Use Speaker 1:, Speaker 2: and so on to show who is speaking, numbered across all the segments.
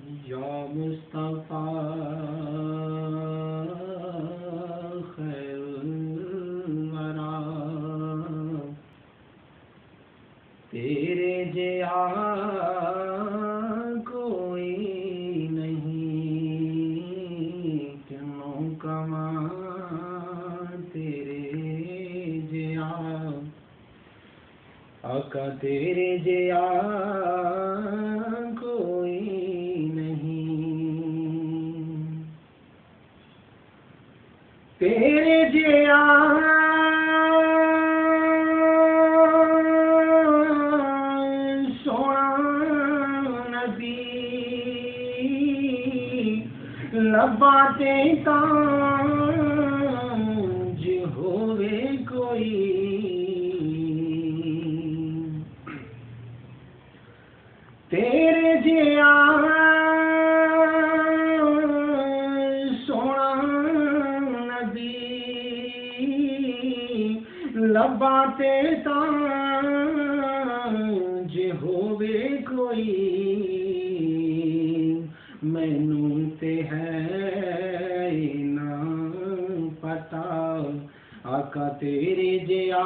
Speaker 1: یا مصطفیٰ خیرul wara تیرے جیا کوئی نہیں، کیوں کما تیرے جیا آقا تیرے جیا کوئی تیرے جیا سونا نبی لبا تے تاج ہووے کوئی، تیرے جیا لبا تے تاج ہووے کوئی، مینوں تے ہے نہ پتا آقا تیرے جیا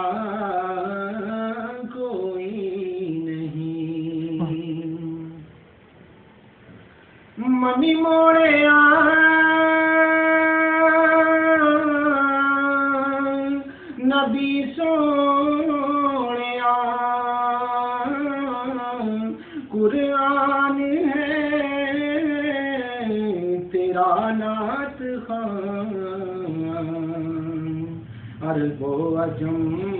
Speaker 1: کوئی نہیں، منی موڑیا نبی سونیا قرآن ہے تیرا نعت خوان، عرب و عجم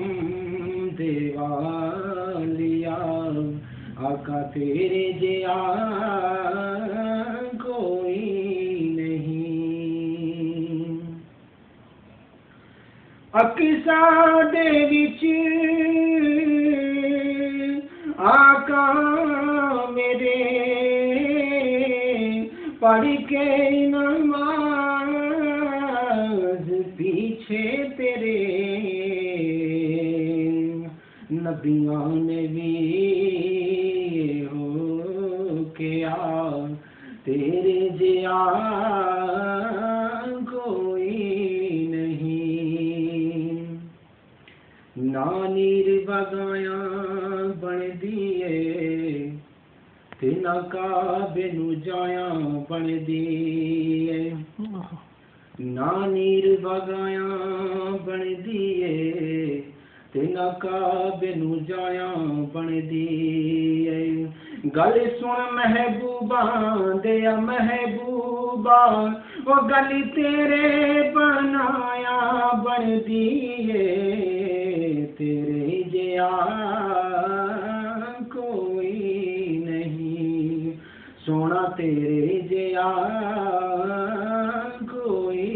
Speaker 1: دیوالیا آقا تیرے جیا کوئی نہیں، اقصا دے وچ آقا میرے پڑھ کے نماز پیچھے تیرے، نبیوں نے بھی ہو کیا تیرے جیا کوئی نہیں، نانیر بگایا بن دیے تے نہ کعبے نو جایا بن دیے، نانیر بگایا بن دیے تے نہ کعبے نو جایا بن دیے، گل سن محبوباں دیا محبوبا وہ گل تیرے بنایا بن دیے، تیرے جیا کوئی نہیں، سونا تیرے جیا کوئی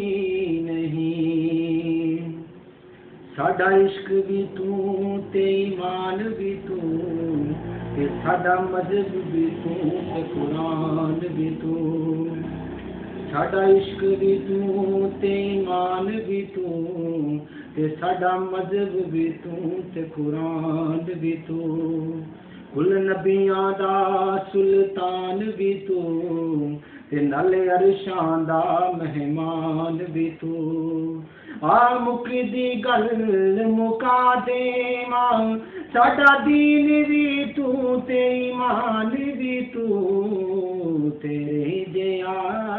Speaker 1: نہیں، ساڈا عشق بھی تو تے ایمان بھی تو تے ساڈا مذہب بھی تو تے قرآن بھی تو، ساڈا عشق بھی تو تے ایمان بھی تو تے ساڈا مذہب بھی تو تے قرآن بھی تو، کل نبیاں دا سلطان بھی تو تے نالے عرشاں دا مہمان بھی تو، آ مکدی گل مکا دے ماں ساڈا دین بھی تو تے ایمان بھی تو، تیرے جیا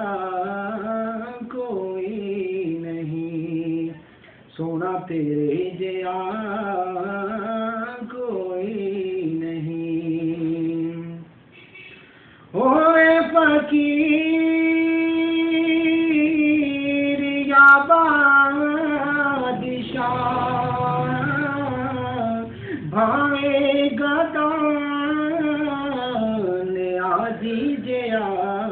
Speaker 1: کوئی نہیں، سونا تیرے جیا کوئی نہیں، ہوئے فقیر یا بادشاہ بھاوے گدان آجی جیا،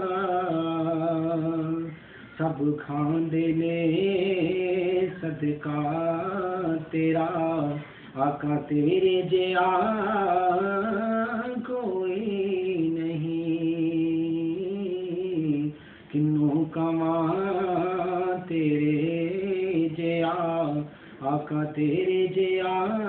Speaker 1: سب کھاندے نے صدقہ تیرا آقا تیرے جیا کوئی نہیں، کنوں کما تیرے جیا آقا تیرے جیا